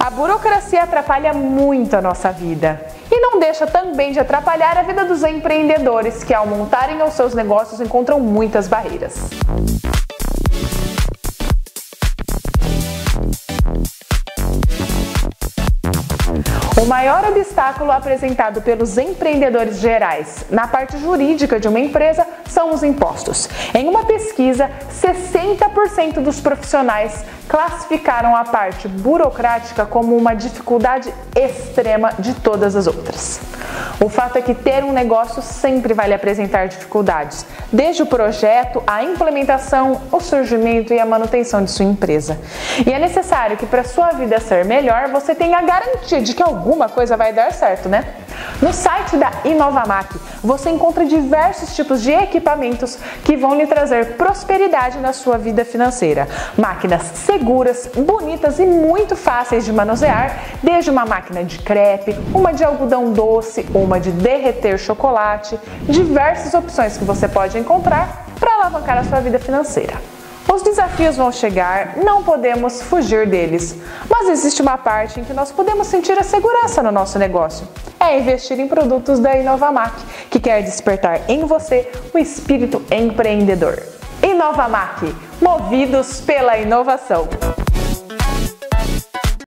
A burocracia atrapalha muito a nossa vida e não deixa também de atrapalhar a vida dos empreendedores que, ao montarem os seus negócios, encontram muitas barreiras. O maior obstáculo apresentado pelos empreendedores gerais na parte jurídica de uma empresa são os impostos. Em uma pesquisa, 60% dos profissionais classificaram a parte burocrática como uma dificuldade extrema de todas as outras. O fato é que ter um negócio sempre vai lhe apresentar dificuldades, desde o projeto, a implementação, o surgimento e a manutenção de sua empresa. E é necessário que, para sua vida ser melhor, você tenha a garantia de que alguma coisa vai dar certo, né? No site da Inovamac, você encontra diversos tipos de equipamentos que vão lhe trazer prosperidade na sua vida financeira. Máquinas seguras, bonitas e muito fáceis de manusear, desde uma máquina de crepe, uma de algodão doce, uma de derreter chocolate, diversas opções que você pode encontrar para alavancar a sua vida financeira. Os desafios vão chegar, não podemos fugir deles, mas existe uma parte em que nós podemos sentir a segurança no nosso negócio. É investir em produtos da Inovamac, que quer despertar em você o espírito empreendedor. Inovamac, movidos pela inovação.